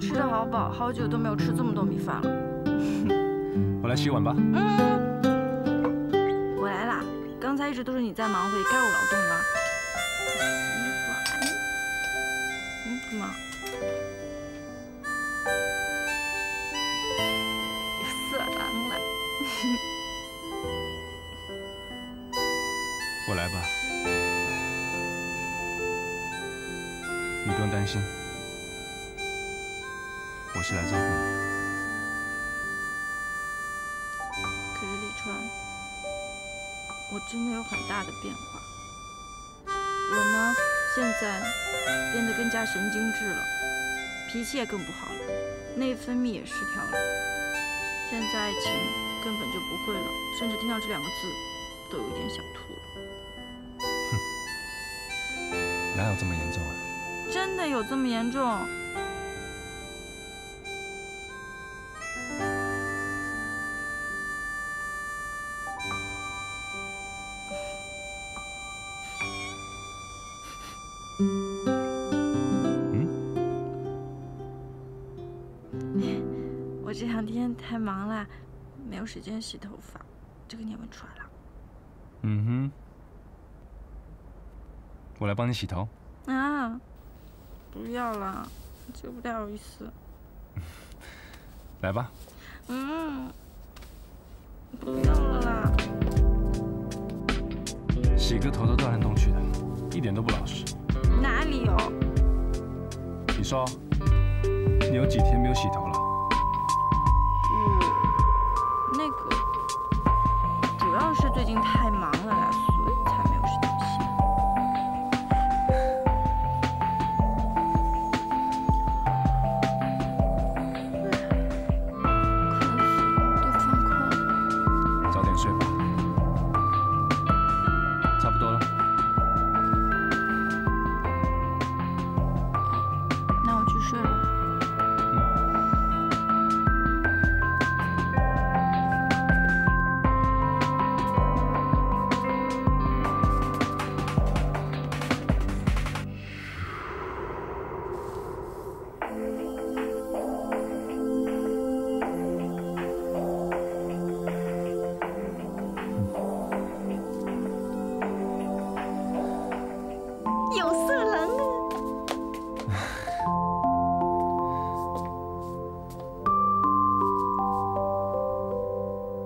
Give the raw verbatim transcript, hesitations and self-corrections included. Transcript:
吃得好饱，好久都没有吃这么多米饭了。 我来洗碗吧。 嗯，我来啦。刚才一直都是你在忙活，也该我劳动了。洗碗。嗯，干嘛？有色狼了。 我来吧，你不用担心，我是来照顾你。 可是李川，我真的有很大的变化。我呢，现在变得更加神经质了，脾气也更不好了，内分泌也失调了。现在爱情根本就不会了，甚至听到这两个字都有一点想吐了。 哪有这么严重啊？ 真的有这么严重？我这两天太忙了，没有时间洗头发，这个你也闻出来了。 嗯哼，我来帮你洗头。 啊，不要了，这个不太好意思。 来吧。 嗯，不要了啦。 洗个头都动来动去的，一点都不老实。 哪里有？ 你说，你有几天没有洗头了？ 我那个，主要是最近太忙